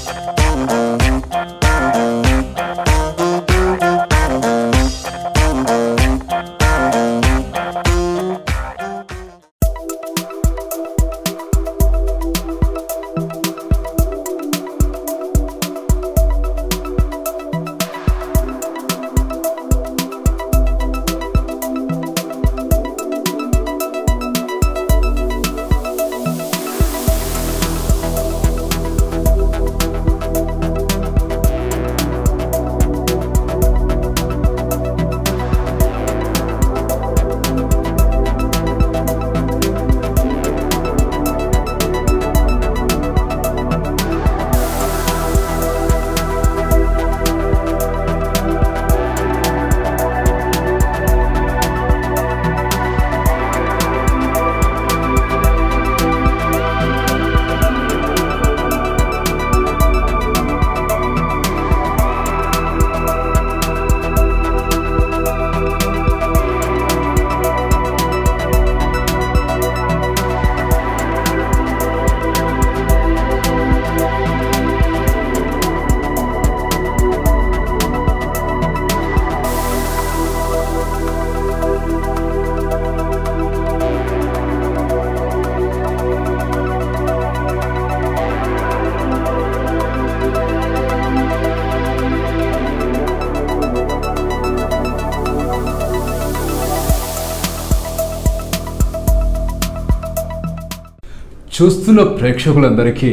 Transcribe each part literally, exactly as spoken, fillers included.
చూస్తున్న ప్రేక్షకులందరికీ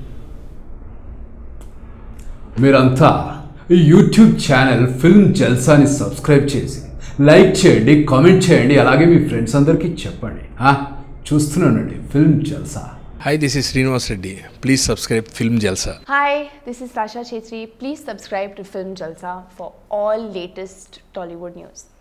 మీరంతా ఈ యూట్యూబ్ ఛానల్ ఫిల్మ్ జల్సాని సబ్స్క్రైబ్ చేసి లైక్ చేయండి, కామెంట్ చేయండి, అలాగే మీ ఫ్రెండ్స్ అందరికీ చెప్పండి. చూస్తున్నానండి film Jalsa. Hi, this is Srinivas Reddy. Please subscribe Film Jalsa. Hi, this is Sasha Chetri. Please subscribe to Film Jalsa for all latest Tollywood news.